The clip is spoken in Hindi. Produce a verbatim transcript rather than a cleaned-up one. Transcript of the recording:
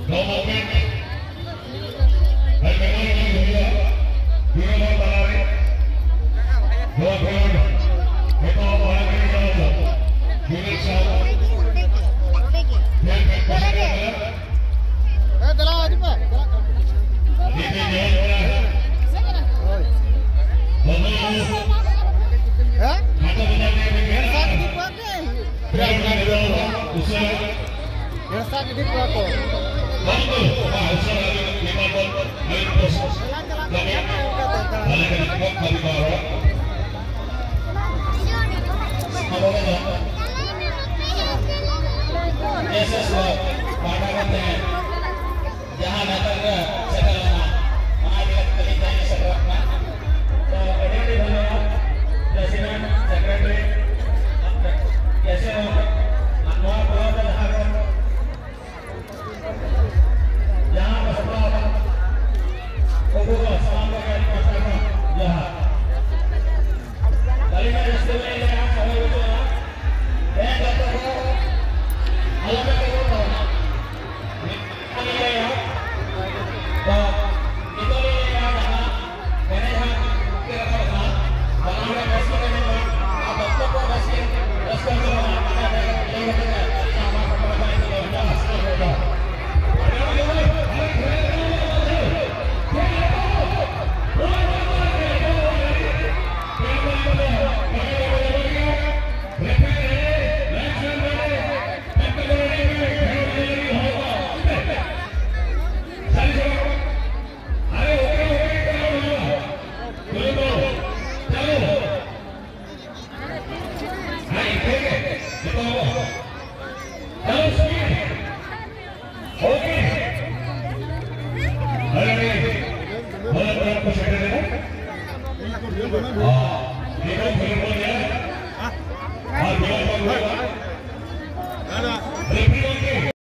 दो मोमेंट हर मेरे को भैया पूरा बात बना रहे दो करोड़ ये तो हमारे लिए जाओ यूनिट साहब ये पैसे ए दला आज पे ये ये है दोनों हैं खाता बनाने में है साथ की बात है प्रेम का उसे ये साथ की बात हो Bantu, Pak Hasan lima ton, lima proses. Kami ada yang kami bawa. Apa apa? Yes, yes, Pak.